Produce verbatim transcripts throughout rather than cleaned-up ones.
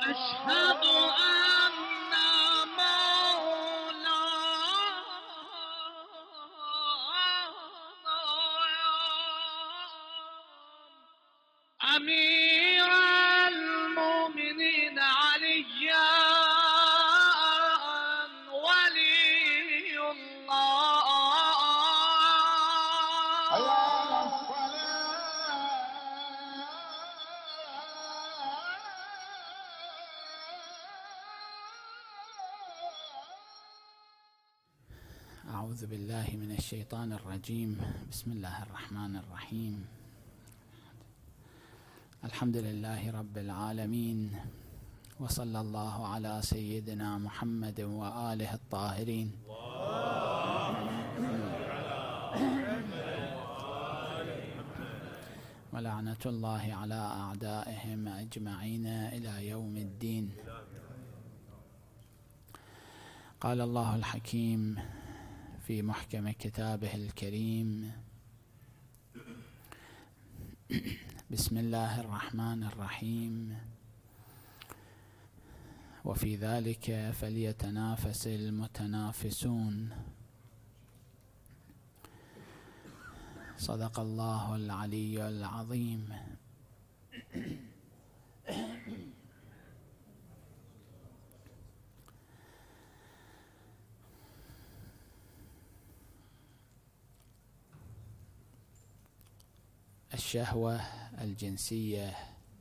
أشهد أن مولانا أمير المؤمنين عليا ولي الله. أعوذ بالله من الشيطان الرجيم. بسم الله الرحمن الرحيم. الحمد لله رب العالمين، وصلى الله على سيدنا محمد وآله الطاهرين ولعنة الله على أعدائهم أجمعين إلى يوم الدين. قال الله الحكيم في محكم كتابه الكريم: بسم الله الرحمن الرحيم، وفي ذلك فليتنافس المتنافسون. صدق الله العلي العظيم. الشهوة الجنسية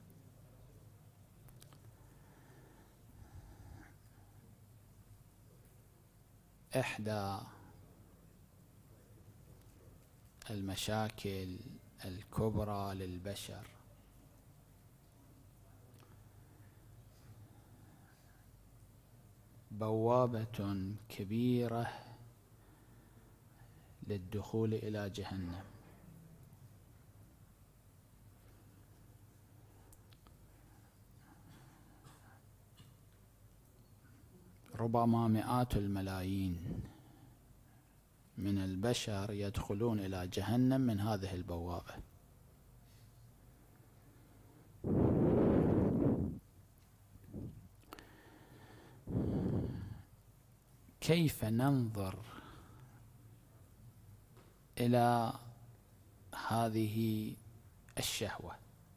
إحدى المشاكل الكبرى للبشر، بوابة كبيرة للدخول إلى جهنم. ربما مئات الملايين من البشر يدخلون إلى جهنم من هذه البوابة. كيف ننظر إلى هذه الشهوة،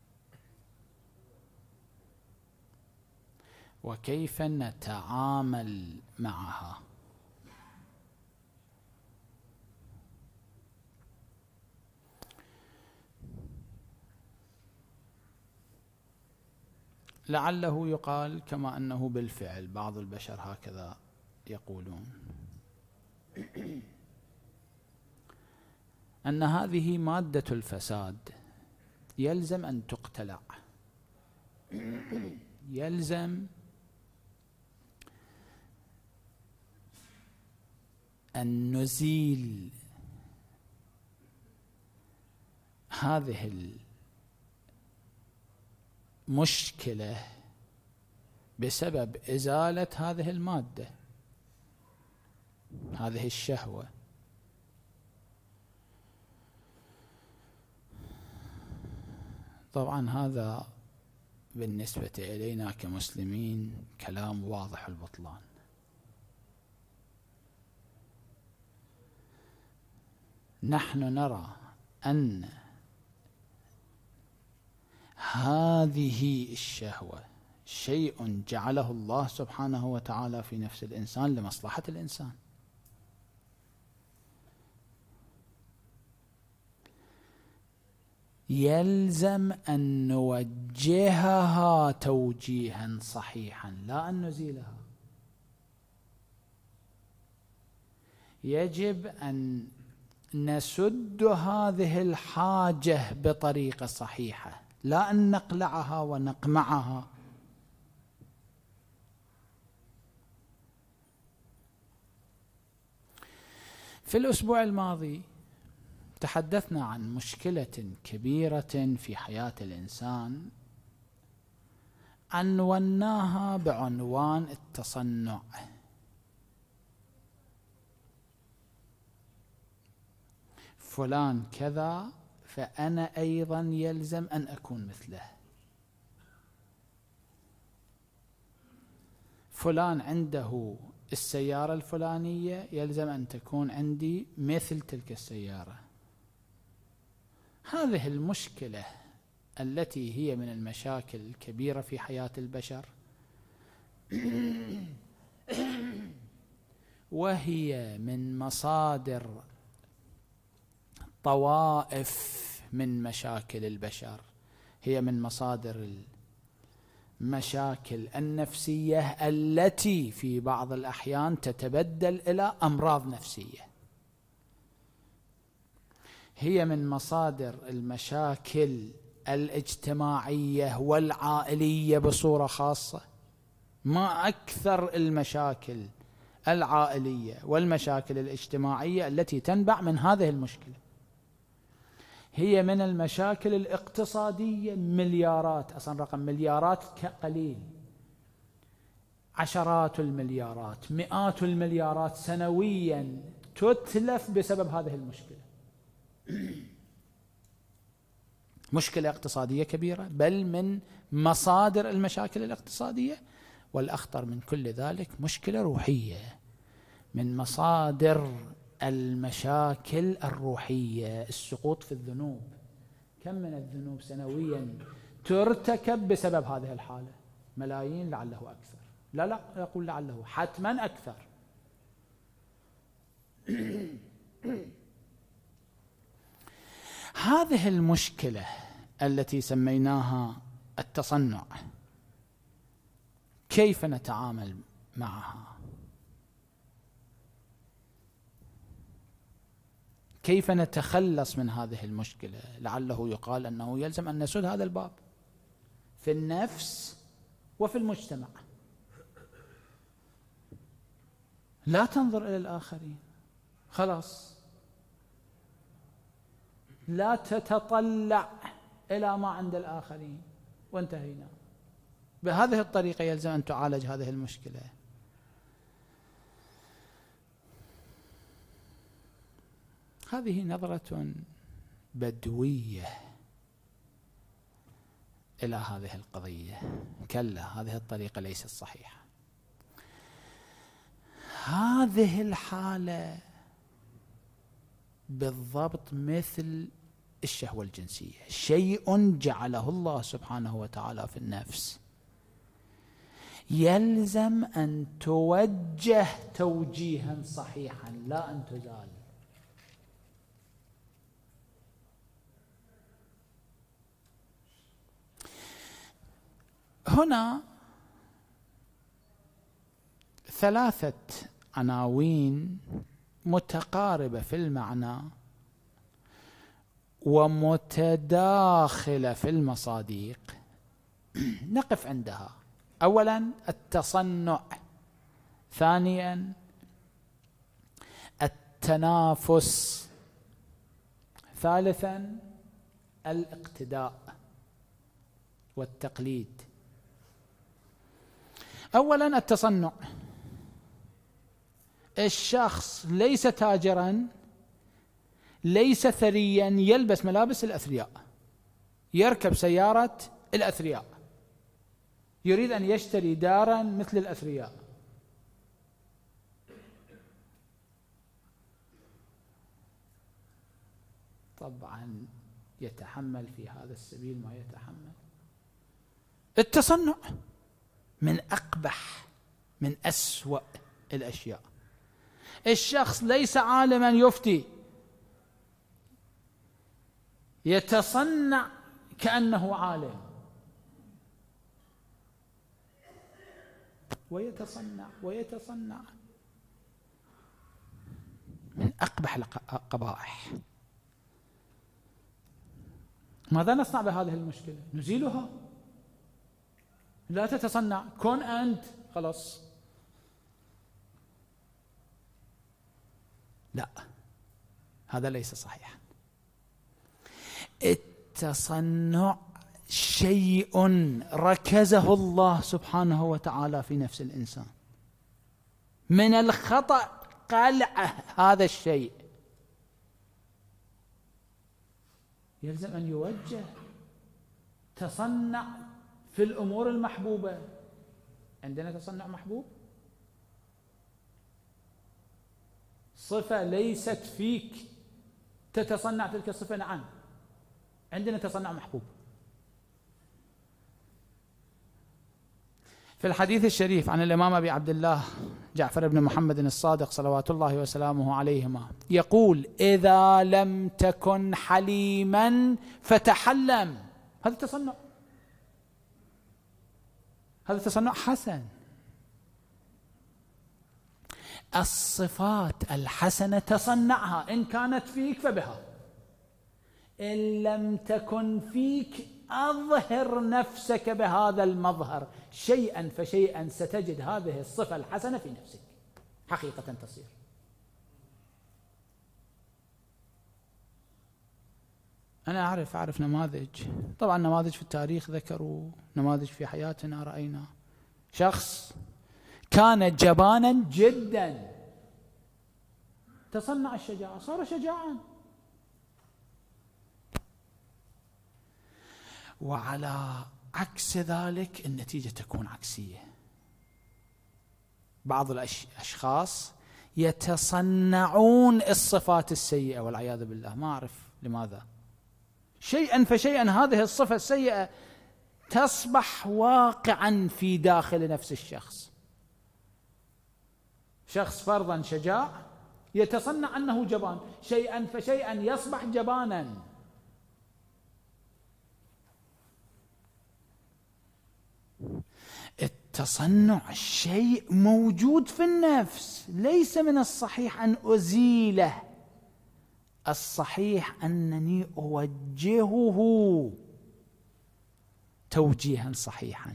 وكيف نتعامل معها؟ لعله يقال كما أنه بالفعل بعض البشر هكذا يقولون، أن هذه مادة الفساد يلزم أن تقتلع، يلزم أن نزيل هذه المشكلة بسبب إزالة هذه المادة، هذه الشهوة. طبعا هذا بالنسبة إلينا كمسلمين كلام واضح البطلان. نحن نرى أن هذه الشهوة شيء جعله الله سبحانه وتعالى في نفس الإنسان لمصلحة الإنسان. يلزم أن نوجهها توجيها صحيحا، لا أن نزيلها. يجب أن نسد هذه الحاجة بطريقة صحيحة، لا أن نقلعها ونقمعها. في الأسبوع الماضي تحدثنا عن مشكلة كبيرة في حياة الإنسان عنوناها بعنوان التصنع. فلان كذا فأنا أيضا يلزم أن أكون مثله. فلان عنده السيارة الفلانية، يلزم أن تكون عندي مثل تلك السيارة. هذه المشكلة التي هي من المشاكل الكبيرة في حياة البشر، وهي من مصادر طوائف من مشاكل البشر، هي من مصادر المشاكل النفسية التي في بعض الأحيان تتبدل إلى أمراض نفسية، هي من مصادر المشاكل الاجتماعية والعائلية بصورة خاصة. ما أكثر المشاكل العائلية والمشاكل الاجتماعية التي تنبع من هذه المشكلة. هي من المشاكل الاقتصادية، مليارات، أصلا رقم مليارات قليل، عشرات المليارات، مئات المليارات سنويا تتلف بسبب هذه المشكلة. مشكلة اقتصادية كبيرة، بل من مصادر المشاكل الاقتصادية. والأخطر من كل ذلك مشكلة روحية، من مصادر المشاكل الروحية، السقوط في الذنوب. كم من الذنوب سنويا ترتكب بسبب هذه الحالة؟ ملايين، لعله أكثر. لا لا أقول لعله، حتما أكثر. هذه المشكلة التي سميناها التصنع، كيف نتعامل معها؟ كيف نتخلص من هذه المشكلة؟ لعله يقال أنه يلزم أن نسد هذا الباب في النفس وفي المجتمع. لا تنظر إلى الآخرين، خلاص، لا تتطلع إلى ما عند الآخرين، وانتهينا. بهذه الطريقة يلزم أن تعالج هذه المشكلة. هذه نظرة بدوية إلى هذه القضية. كلا، هذه الطريقة ليست صحيحة. هذه الحالة بالضبط مثل الشهوة الجنسية، شيء جعله الله سبحانه وتعالى في النفس، يلزم أن توجه توجيها صحيحا، لا أن تزال. هنا ثلاثة عناوين متقاربة في المعنى ومتداخلة في المصادق نقف عندها. أولا التصنع، ثانيا التنافس، ثالثا الاقتداء والتقليد. أولا التصنع. الشخص ليس تاجرا، ليس ثريا يلبس ملابس الأثرياء، يركب سيارة الأثرياء، يريد أن يشتري دارا مثل الأثرياء. طبعا يتحمل في هذا السبيل ما يتحمل. التصنع من أقبح، من أسوأ الأشياء. الشخص ليس عالما يفتي، يتصنع كأنه عالم، ويتصنع ويتصنع من أقبح القبائح. ماذا نصنع بهذه المشكلة؟ نزيلها. لا تتصنع، كن أنت، خلاص. لا، هذا ليس صحيحا. التصنع شيء ركزه الله سبحانه وتعالى في نفس الإنسان. من الخطأ قلع هذا الشيء، يلزم أن يوجه. تصنع في الأمور المحبوبة. عندنا تصنع محبوب؟ صفة ليست فيك تتصنع تلك الصفة. نعم عندنا تصنع محبوب. في الحديث الشريف عن الإمام أبي عبد الله جعفر بن محمد الصادق صلوات الله وسلامه عليهما يقول: إذا لم تكن حليما فتحلم. هذا تصنع، هذا تصنع حسن. الصفات الحسنة تصنعها، إن كانت فيك فبها، إن لم تكن فيك أظهر نفسك بهذا المظهر، شيئا فشيئا ستجد هذه الصفة الحسنة في نفسك حقيقة تصير. أنا أعرف أعرف نماذج، طبعا نماذج في التاريخ ذكروا، نماذج في حياتنا رأينا. شخص كان جبانا جدا، تصنع الشجاعة، صار شجاعا. وعلى عكس ذلك النتيجة تكون عكسية. بعض الأشخاص يتصنعون الصفات السيئة والعياذ بالله، ما أعرف لماذا. شيئا فشيئا هذه الصفة السيئة تصبح واقعا في داخل نفس الشخص. شخص فرضا شجاع يتصنع أنه جبان، شيئا فشيئا يصبح جبانا. التصنع شيء موجود في النفس، ليس من الصحيح أن أزيله، الصحيح أنني أوجهه توجيها صحيحا.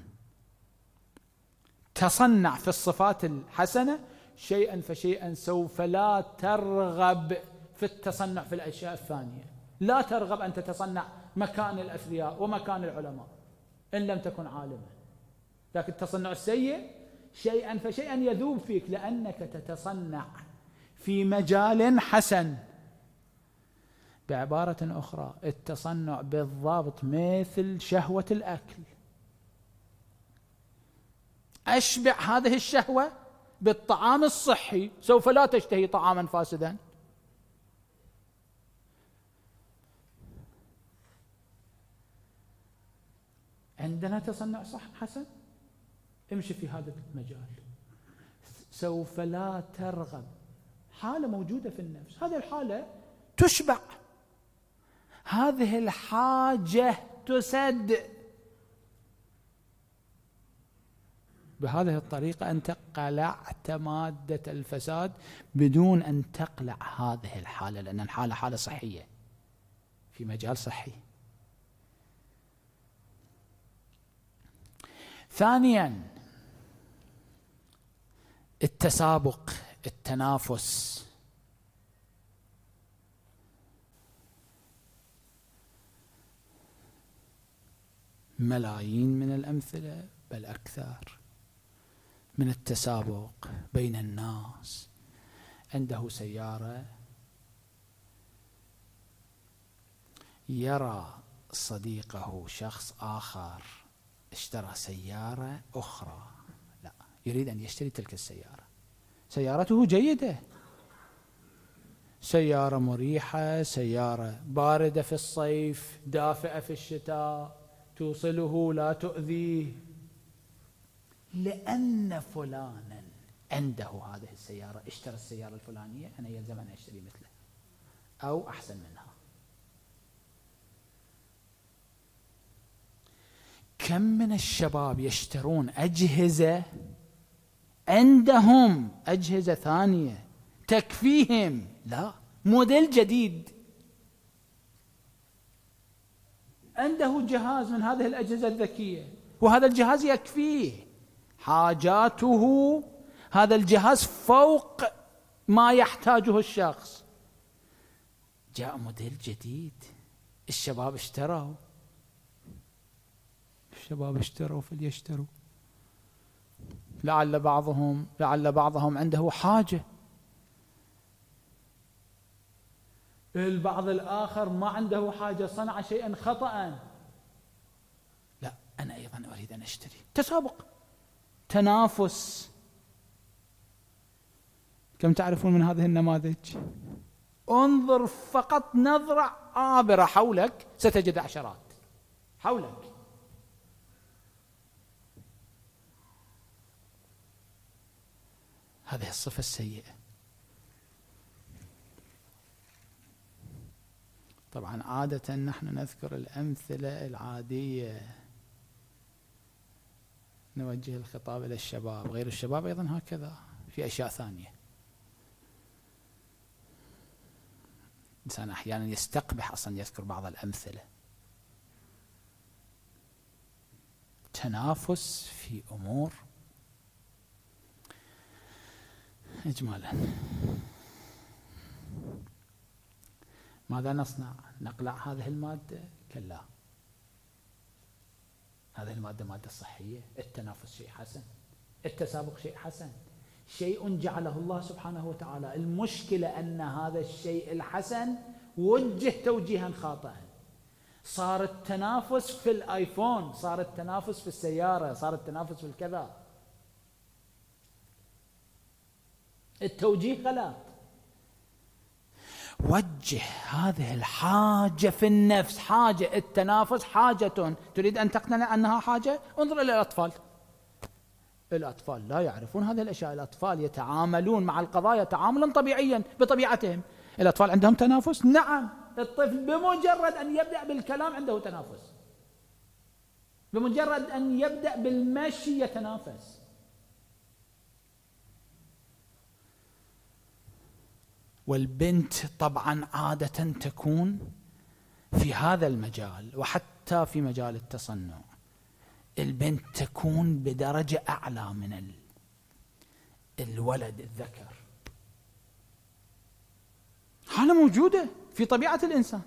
تصنع في الصفات الحسنة، شيئا فشيئا سوف لا ترغب في التصنع في الأشياء الثانية، لا ترغب أن تتصنع مكان الأثرياء ومكان العلماء إن لم تكن عالما. لكن التصنع السيء شيئا فشيئا يذوب فيك، لأنك تتصنع في مجال حسن. بعبارة أخرى، التصنع بالضبط مثل شهوة الأكل. أشبع هذه الشهوة بالطعام الصحي، سوف لا تشتهي طعاما فاسدا. عندنا تصنع صح حسن، امشي في هذا المجال، سوف لا ترغب. حالة موجودة في النفس، هذه الحالة تشبع، هذه الحاجة تسد. بهذه الطريقة أنت قلعت مادة الفساد بدون أن تقلع هذه الحالة، لأن الحالة حالة صحية في مجال صحي. ثانيا، التسابق، التنافس. ملايين من الأمثلة بل أكثر من التسابق بين الناس. عنده سيارة، يرى صديقه شخص آخر اشترى سيارة أخرى، لا يريد أن يشتري تلك السيارة. سيارته جيدة، سيارة مريحة، سيارة باردة في الصيف، دافئة في الشتاء، توصله لا تؤذيه. لأن فلانا عنده هذه السيارة، اشترى السيارة الفلانية، أنا يلزم أن أشتري مثلها أو أحسن منها. كم من الشباب يشترون أجهزة، عندهم أجهزة ثانية تكفيهم، لا موديل جديد، عنده جهاز من هذه الأجهزة الذكية، وهذا الجهاز يكفيه حاجاته، هذا الجهاز فوق ما يحتاجه الشخص. جاء موديل جديد، الشباب اشتروا، الشباب اشتروا فليشتروا. لعل بعضهم لعل بعضهم عنده حاجة، البعض الآخر ما عنده حاجة، صنع شيئا خطأ، لا أنا أيضا أريد أن أشتري. تسابق، تنافس. كم تعرفون من هذه النماذج؟ انظر فقط نظرة عابرة حولك ستجد عشرات حولك. هذه الصفة السيئة. طبعا عادة نحن نذكر الأمثلة العادية، نوجه الخطاب إلى الشباب، غير الشباب أيضا هكذا في أشياء ثانية. الإنسان أحيانا يستقبح أصلا يذكر بعض الأمثلة. تنافس في أمور. إجمالا ماذا نصنع؟ نقلع هذه المادة؟ كلا، هذه المادة مادة صحية. التنافس شيء حسن، التسابق شيء حسن، شيء جعله الله سبحانه وتعالى. المشكلة أن هذا الشيء الحسن وجه توجيها خاطئا. صار التنافس في الآيفون، صار التنافس في السيارة، صار التنافس في الكذا. التوجيه غلط. وجه هذه الحاجة في النفس، حاجة التنافس حاجة، تريد أن تقتنع أنها حاجة؟ انظر إلى الأطفال. الأطفال لا يعرفون هذه الأشياء. الأطفال يتعاملون مع القضايا تعاملا طبيعيا بطبيعتهم. الأطفال عندهم تنافس؟ نعم. الطفل بمجرد أن يبدأ بالكلام عنده تنافس، بمجرد أن يبدأ بالمشي يتنافس. والبنت طبعا عادة تكون في هذا المجال، وحتى في مجال التصنع البنت تكون بدرجة أعلى من الولد الذكر. حالة موجودة في طبيعة الإنسان.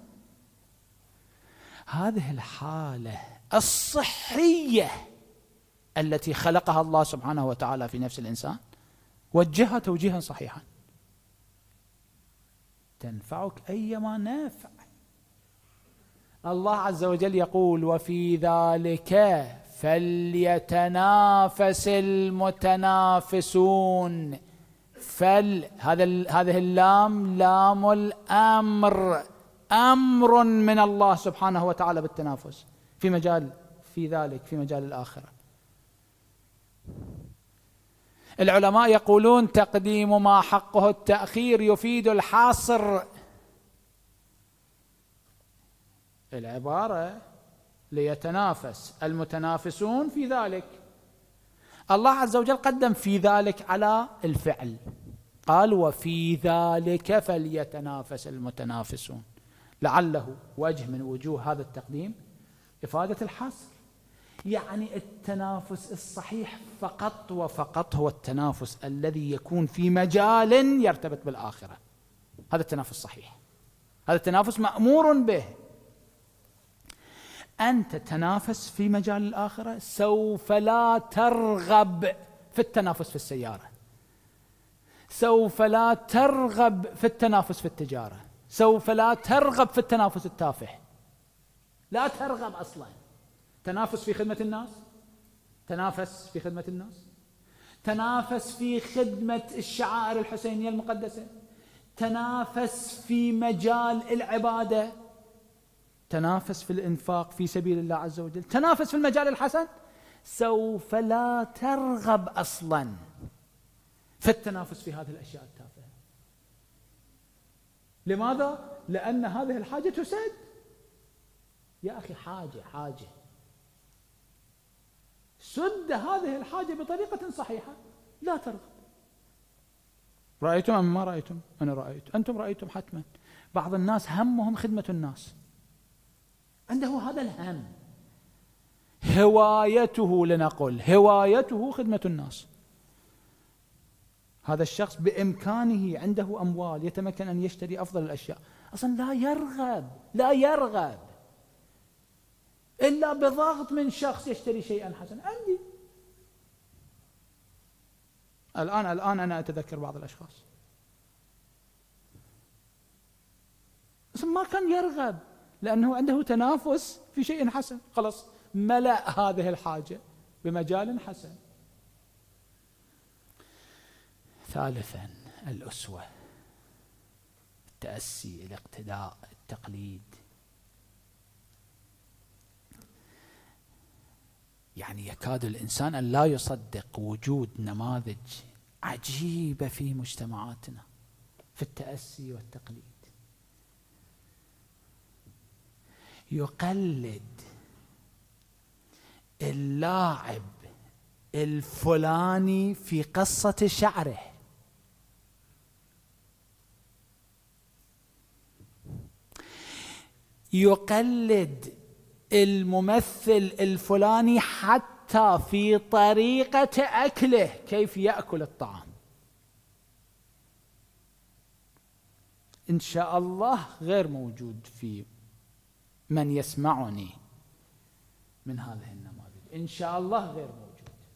هذه الحالة الصحية التي خلقها الله سبحانه وتعالى في نفس الإنسان وجهها توجيها صحيحا تنفعك أيما نافع. الله عز وجل يقول: وفي ذلك فليتنافس المتنافسون. فل هذا هذه اللام لام الأمر، أمر من الله سبحانه وتعالى بالتنافس في مجال، في ذلك في مجال الآخرة. العلماء يقولون: تقديم ما حقه التأخير يفيد الحصر. العبارة ليتنافس المتنافسون في ذلك. الله عز وجل قدم في ذلك على الفعل، قال: وفي ذلك فليتنافس المتنافسون. لعله وجه من وجوه هذا التقديم إفادة الحصر. يعني التنافس الصحيح فقط وفقط هو التنافس الذي يكون في مجال يرتبط بالآخرة. هذا التنافس الصحيح، هذا التنافس مأمور به. أنت تنافس في مجال الآخرة، سوف لا ترغب في التنافس في السيارة، سوف لا ترغب في التنافس في التجارة، سوف لا ترغب في التنافس التافه، لا ترغب أصلا. تنافس في خدمة الناس، تنافس في خدمة الناس، تنافس في خدمة الشعائر الحسينية المقدسة، تنافس في مجال العبادة، تنافس في الإنفاق في سبيل الله عز وجل، تنافس في المجال الحسن. سوف لا ترغب أصلا في التنافس في هذه الأشياء التافهة. لماذا؟ لأن هذه الحاجة تسد. يا أخي حاجة حاجة سد هذه الحاجة بطريقة صحيحة، لا ترغب. رأيتم أم ما رأيتم؟ أنا رأيت، أنتم رأيتم حتما. بعض الناس همهم خدمة الناس، عنده هذا الهم، هوايته، لنقل هوايته خدمة الناس. هذا الشخص بإمكانه، عنده أموال، يتمكن أن يشتري أفضل الأشياء، أصلا لا يرغب لا يرغب إلا بضغط من شخص يشتري شيئا حسنا. عندي الآن الآن أنا أتذكر بعض الأشخاص أصلا ما كان يرغب، لأنه عنده تنافس في شيء حسن، خلاص ملأ هذه الحاجة بمجال حسن. ثالثا، الأسوة، التأسي، الاقتداء، التقليد. يعني يكاد الإنسان أن لا يصدق وجود نماذج عجيبة في مجتمعاتنا في التأسي والتقليد. يقلد اللاعب الفلاني في قصة شعره، يقلد الممثل الفلاني حتى في طريقة أكله، كيف يأكل الطعام. إن شاء الله غير موجود في من يسمعني من هذه النماذج، إن شاء الله غير موجود.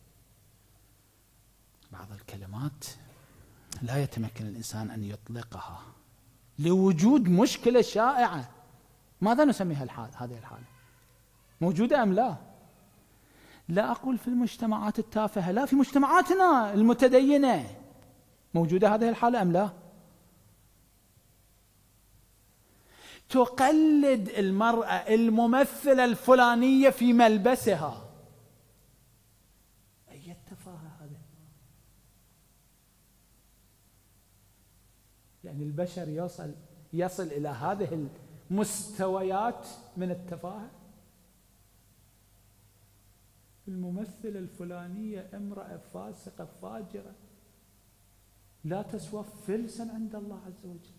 بعض الكلمات لا يتمكن الإنسان أن يطلقها لوجود مشكلة شائعة. ماذا نسميها الحال؟ هذه الحالة موجودة أم لا؟ لا أقول في المجتمعات التافهة، لا، في مجتمعاتنا المتدينة موجودة هذه الحالة أم لا؟ تقلد المرأة الممثلة الفلانية في ملبسها. أي تفاهة هذا! يعني البشر يصل يصل إلى هذه المستويات من التفاهة. الممثلة الفلانية امرأة فاسقة فاجرة لا تسوى فلسا عند الله عز وجل.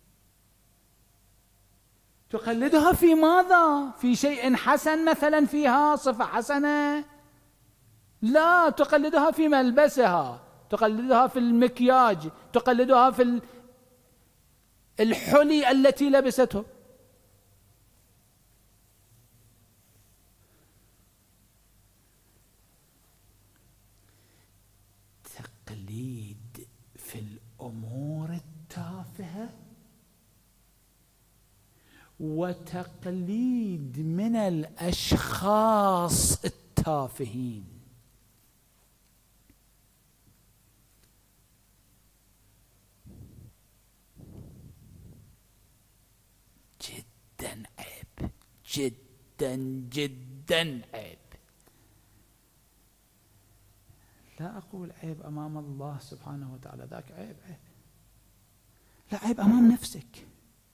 تقلدها في ماذا؟ في شيء حسن مثلا، فيها صفة حسنة؟ لا، تقلدها في ملبسها، تقلدها في المكياج، تقلدها في الحلي التي لبسته. تقليد في الأمور التافهة وتقليد من الأشخاص التافهين. جدا عيب، جدا جدا عيب. لا أقول عيب أمام الله سبحانه وتعالى، ذاك عيب عيب، لا، عيب أمام نفسك.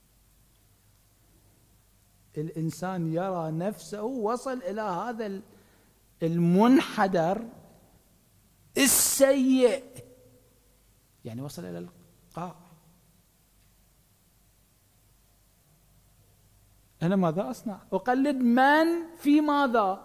الإنسان يرى نفسه وصل إلى هذا المنحدر السيء، يعني وصل إلى القاع. أنا ماذا أصنع؟ أقلد من في ماذا؟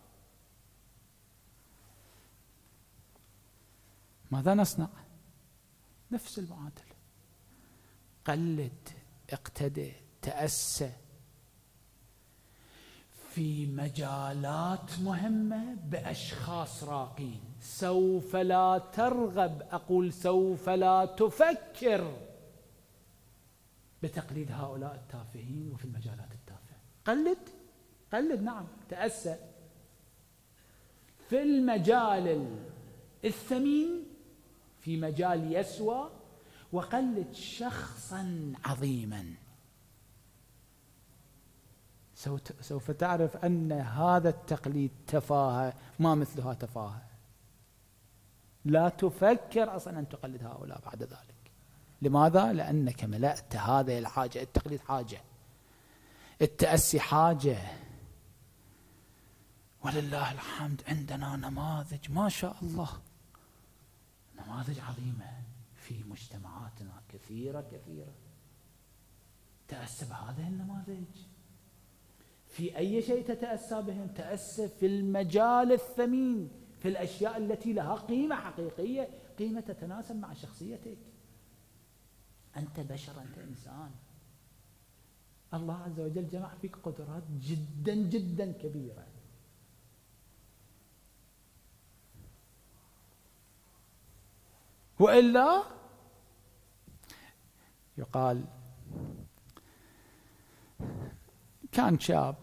ماذا نصنع؟ نفس المعادلة. قلد، اقتدي، تأسى في مجالات مهمة بأشخاص راقين. سوف لا ترغب، أقول سوف لا تفكر بتقليد هؤلاء التافهين وفي المجالات التافهة. قلد، قلد، نعم، تأسى في المجال الثمين، في مجال يسوى، وقلد شخصا عظيما. سوف تعرف أن هذا التقليد تفاهة ما مثلها تفاهة. لا تفكر أصلا أن تقلد هؤلاء بعد ذلك. لماذا؟ لأنك ملأت هذه الحاجة. التقليد حاجة، التأسي حاجة. ولله الحمد عندنا نماذج ما شاء الله، نماذج عظيمة في مجتمعاتنا، كثيرة كثيرة. تأسى بهذه النماذج. في أي شيء تتأسى بهم؟ تأسى في المجال الثمين، في الأشياء التي لها قيمة حقيقية، قيمة تتناسب مع شخصيتك. أنت بشر، أنت إنسان، الله عز وجل جمع فيك قدرات جدا جدا كبيرة. وإلا يقال كان شاب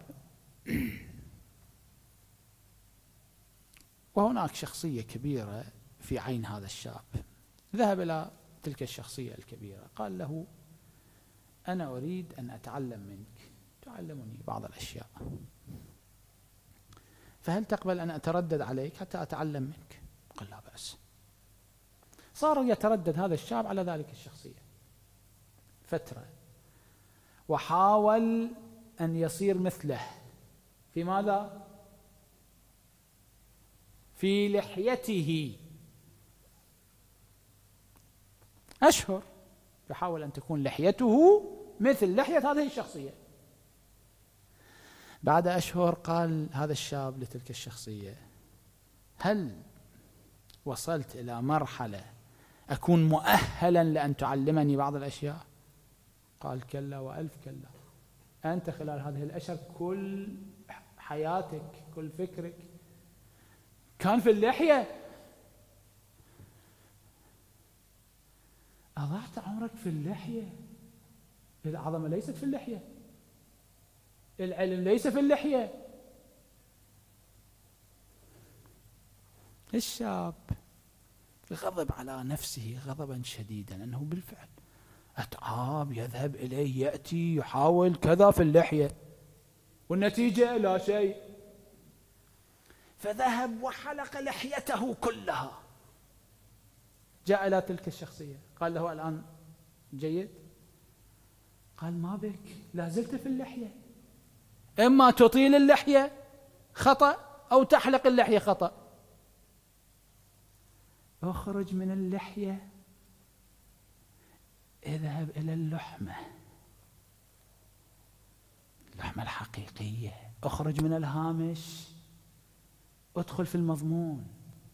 وهناك شخصية كبيرة في عين هذا الشاب، ذهب إلى تلك الشخصية الكبيرة، قال له: أنا أريد أن أتعلم منك، تعلمني بعض الأشياء، فهل تقبل أن أتردد عليك حتى أتعلم منك؟ قال: لا بأس. صار يتردد هذا الشاب على ذلك الشخصية فترة، وحاول أن يصير مثله. في ماذا؟ في لحيته. أشهر يحاول أن تكون لحيته مثل لحية هذه الشخصية. بعد أشهر قال هذا الشاب لتلك الشخصية: هل وصلت إلى مرحلة أكون مؤهلا لأن تعلمني بعض الأشياء؟ قال: كلا وألف كلا. أنت خلال هذه الأشهر كل حياتك، كل فكرك كان في اللحية، أضعت عمرك في اللحية. العظمة ليست في اللحية، العلم ليس في اللحية. الشاب غضب على نفسه غضبا شديدا، أنه بالفعل أتعاب، يذهب إليه، يأتي، يحاول كذا في اللحية، والنتيجة لا شيء. فذهب وحلق لحيته كلها. جاء إلى تلك الشخصية قال له: الآن جيد؟ قال: ما بك، لا زلت في اللحية، إما تطيل اللحية خطأ أو تحلق اللحية خطأ. اخرج من اللحية، اذهب إلى اللحمة، اللحمة الحقيقية. اخرج من الهامش، ادخل في المضمون.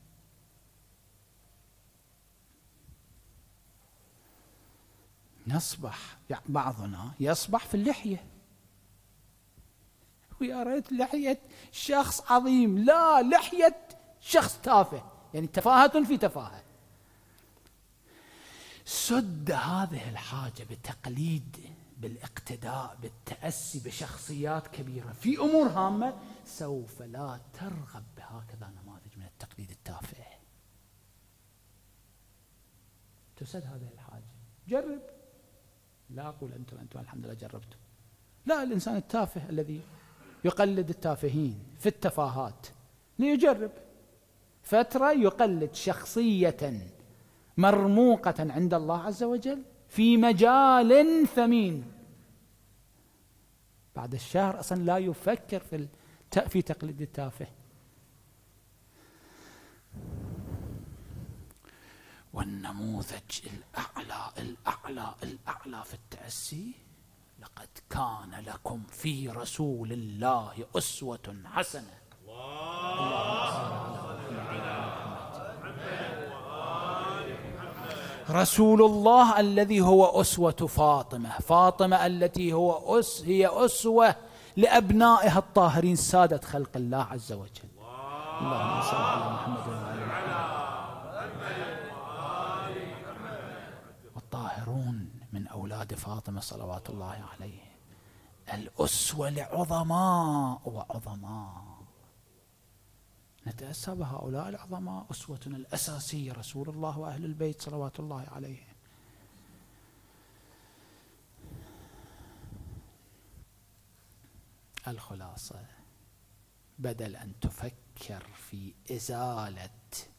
نصبح بعضنا يصبح في اللحية، ويا ريت لحية شخص عظيم، لا، لحية شخص تافه، يعني تفاهة في تفاهة. سد هذه الحاجة بتقليد، بالاقتداء، بالتأسي بشخصيات كبيرة في أمور هامة، سوف لا ترغب بهكذا نماذج من التقليد التافه. تسد هذه الحاجة. جرب. لا أقول أنتم أنتم الحمد لله جربتم، لا، الإنسان التافه الذي يقلد التافهين في التفاهات ليجرب فترة، يقلد شخصية مرموقة عند الله عز وجل في مجال ثمين. بعد الشهر أصلا لا يفكر في في تقليد التافه. والنموذج الأعلى الأعلى الأعلى في التأسي: لقد كان لكم في رسول الله أسوة حسنة. رسول الله الذي هو أسوة فاطمة، فاطمة التي هو أس هي أسوة لأبنائها الطاهرين سادة خلق الله عز وجل. اللهم صل على محمد وعلى والطاهرون من أولاد فاطمة صلوات الله عليه، الأسوة لعظماء وعظماء. نتأسى بهؤلاء العظماء. أسوتنا الأساسية رسول الله وأهل البيت صلوات الله عليه. الخلاصة: بدل أن تفكر في إزالة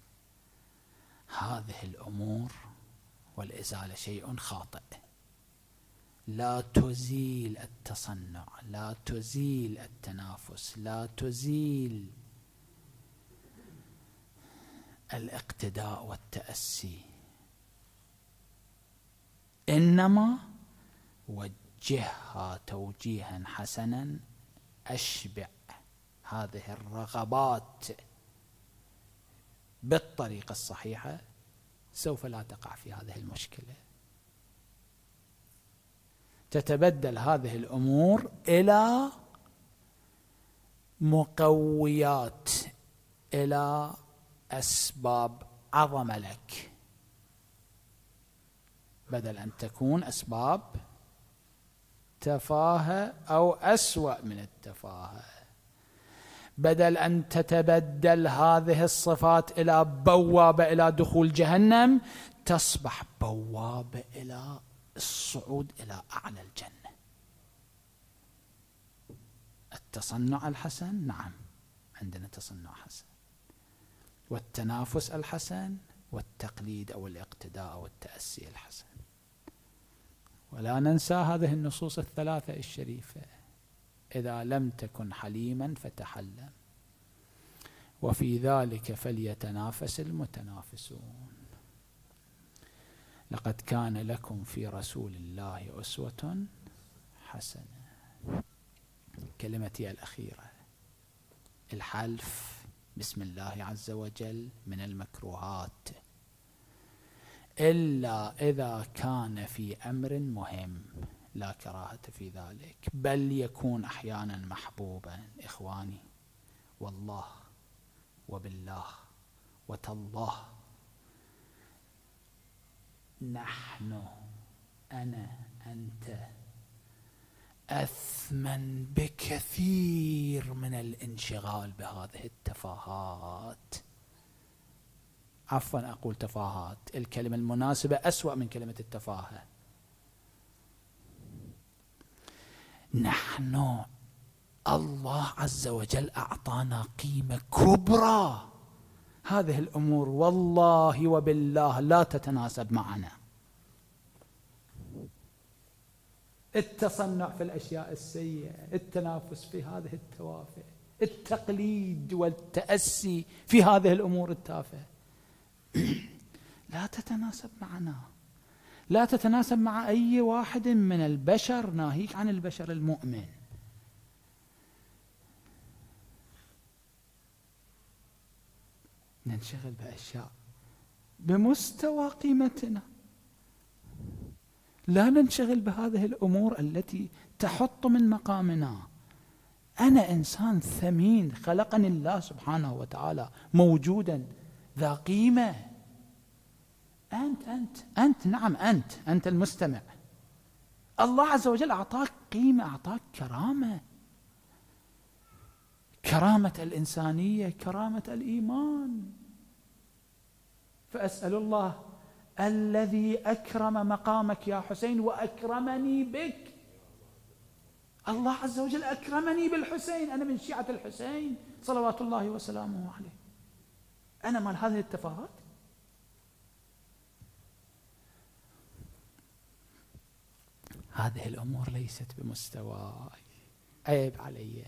هذه الأمور، والإزالة شيء خاطئ، لا تزيل التصنع، لا تزيل التنافس، لا تزيل الاقتداء والتأسي، إنما وجهها توجيها حسنا، أشبع هذه الرغبات بالطريقة الصحيحة، سوف لا تقع في هذه المشكلة. تتبدل هذه الأمور إلى مقويات، إلى أسباب عظمة لك، بدل أن تكون أسباب تفاهة أو أسوأ من التفاهة. بدل أن تتبدل هذه الصفات إلى بوابة إلى دخول جهنم، تصبح بوابة إلى الصعود إلى أعلى الجنة. التصنع الحسن، نعم عندنا تصنع حسن، والتنافس الحسن، والتقليد أو الاقتداء أو التأسي الحسن. ولا ننسى هذه النصوص الثلاثة الشريفة: إذا لم تكن حليما فتحلم، وفي ذلك فليتنافس المتنافسون، لقد كان لكم في رسول الله أسوة حسنة. كلمتي الأخيرة: الحلف بسم الله عز وجل من المكروهات، إلا إذا كان في أمر مهم لا كراهة في ذلك، بل يكون أحيانا محبوبا. إخواني، والله وبالله وتالله، نحن أنا أنت أثمن بكثير من الانشغال بهذه التفاهات. عفوا أقول تفاهات، الكلمة المناسبة أسوأ من كلمة التفاهة. نحن الله عز وجل أعطانا قيمة كبرى، هذه الأمور والله وبالله لا تتناسب معنا. التصنع في الأشياء السيئة، التنافس في هذه التوافه، التقليد والتأسي في هذه الأمور التافهة لا تتناسب معنا، لا تتناسب مع أي واحد من البشر، ناهيك عن البشر المؤمن. ننشغل بأشياء بمستوى قيمتنا، لا ننشغل بهذه الأمور التي تحط من مقامنا. أنا إنسان ثمين، خلقني الله سبحانه وتعالى موجودا ذا قيمة. أنت أنت أنت نعم أنت أنت المستمع، الله عز وجل أعطاك قيمة، أعطاك كرامة، كرامة الإنسانية، كرامة الإيمان. فأسأل الله الذي أكرم مقامك يا حسين وأكرمني بك، الله عز وجل أكرمني بالحسين، أنا من شيعة الحسين صلوات الله وسلامه عليه، أنا مال هذه التفاهات؟ هذه الأمور ليست بمستواي، عيب علي.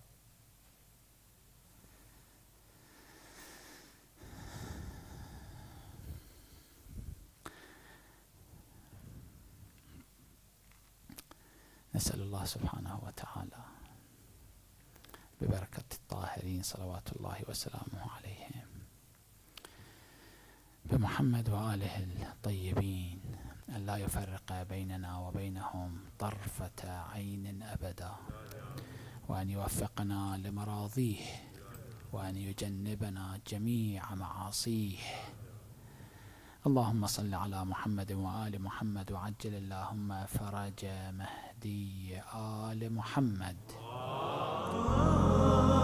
نسأل الله سبحانه وتعالى ببركة الطاهرين صلوات الله وسلامه عليهم، بمحمد وآله الطيبين، أن لا يفرق بيننا وبينهم طرفة عين أبدا، وأن يوفقنا لمراضيه، وأن يجنبنا جميع معاصيه. اللهم صل على محمد وآل محمد، وعجل اللهم فرج مهدي آل محمد.